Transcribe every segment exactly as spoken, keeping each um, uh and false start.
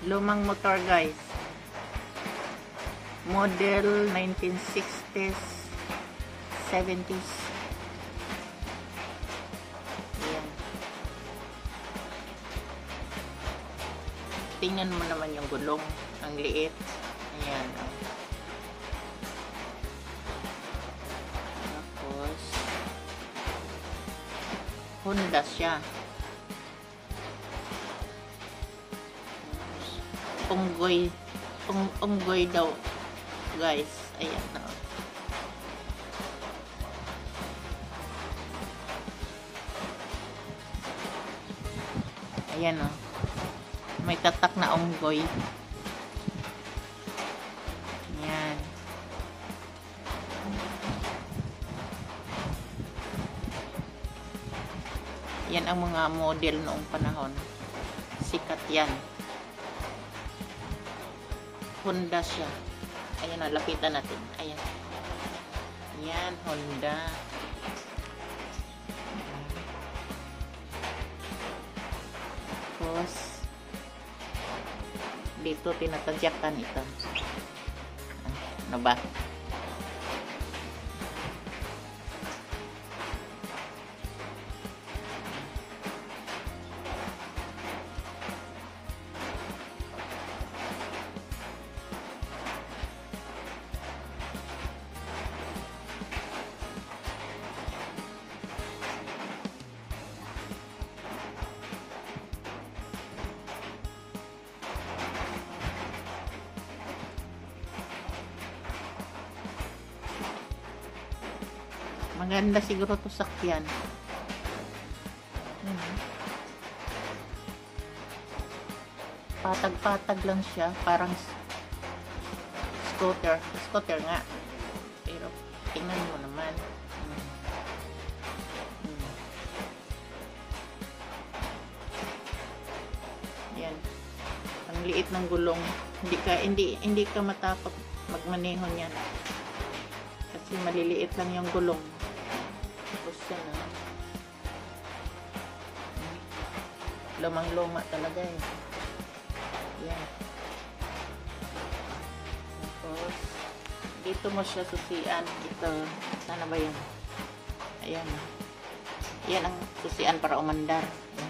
Lumang motor, guys. Model nineteen sixties, seventies. Ayan. Tingnan mo naman yung gulong. Ang liit. Ayan. Tapos, Honda siya. Unggoy. Ung unggoy daw. Guys, ayan na. Ayan o. May tatak na unggoy. Ayan. Yan ang mga model noong panahon. Sikat yan. Honda siya. Ayan na, lapitan natin. Ayan. Ayan, Honda. Tapos, dito tinatadyakan ito. Ano ba? Maganda siguro to sakyan. Hmm. Patag-patag lang siya. Parang scooter. Scooter nga. Pero tingnan mo naman. Hmm. Hmm. Yan. Ang liit ng gulong. Hindi ka, hindi, hindi ka matakot magmaneho niyan. Kasi maliliit lang yung gulong. Tapos yan ah. Lumang-luma talaga eh. Yan. Tapos, dito mo siya susian. Ito, sana ba yan? Ayan. Yan ang susian para umandar. Yan.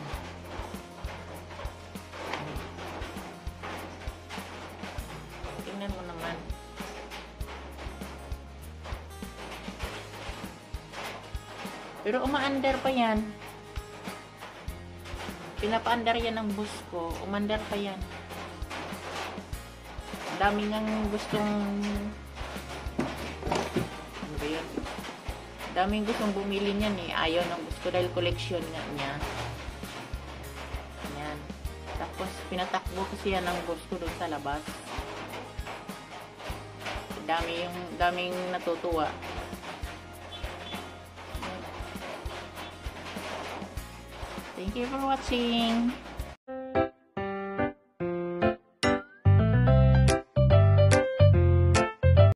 Tingnan mo naman. Pero umaandar pa yan. Pinapaandar yan ng bus ko. Umandar pa yan. Dami ngang gustong ano ba yun? Daming gustong bumili niyan eh. Ayaw ng bus ko dahil collection nga niya. Yan. Tapos pinatakbo kasi yan ng bus ko doon sa labas. Dami yung daming natutuwa. Thank you for watching.